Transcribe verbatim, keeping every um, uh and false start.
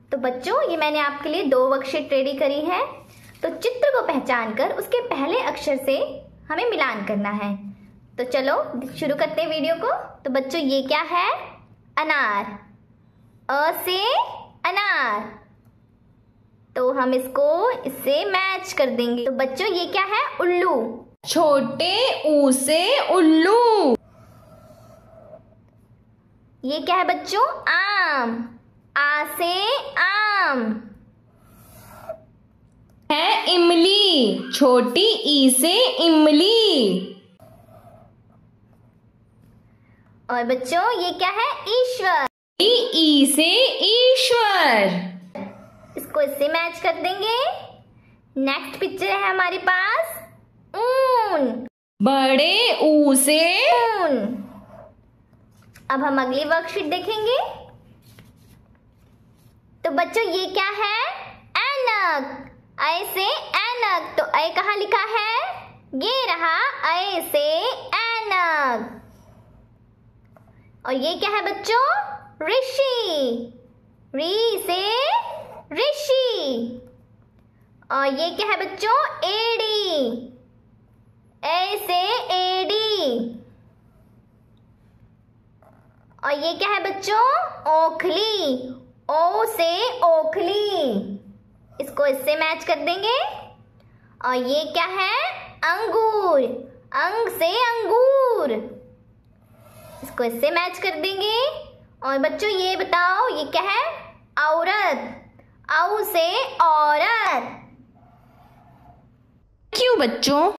तो बच्चों, ये मैंने आपके लिए दो वर्कशीट रेडी करी है। तो चित्र को पहचान कर उसके पहले अक्षर से हमें मिलान करना है। तो चलो शुरू करते हैं वीडियो को। तो बच्चों, ये क्या है? अनार। अ से अनार। तो हम इसको इससे मैच कर देंगे। तो बच्चों, ये क्या है? उल्लू। छोटे ऊ से उल्लू। ये क्या है बच्चों? आम। आ से आम। है इमली। छोटी ई से इमली। और बच्चों, ये क्या है? ईश्वर। ई से ईश्वर। इसको इससे मैच कर देंगे। नेक्स्ट पिक्चर है हमारे पास ऊन। बड़े ऊ से ऊन। अब हम अगली वर्कशीट देखेंगे। तो बच्चों, ये क्या है? ऐनक। ऐ से ऐनक। तो ऐ कहाँ लिखा है? ये रहा ऐ से ऐनक। और ये क्या है बच्चों? ऋषि। री से ऋषि। और ये क्या है बच्चों? एड़ी। ए से एड़ी। और ये क्या है बच्चों? ओखली। ओ से ओखली। इसको इससे मैच कर देंगे। और ये क्या है? अंगूर। अंग से अंगूर। इसको इससे मैच कर देंगे। और बच्चों, ये बताओ, ये क्या है? औरत। औ से औरत। क्यों बच्चों?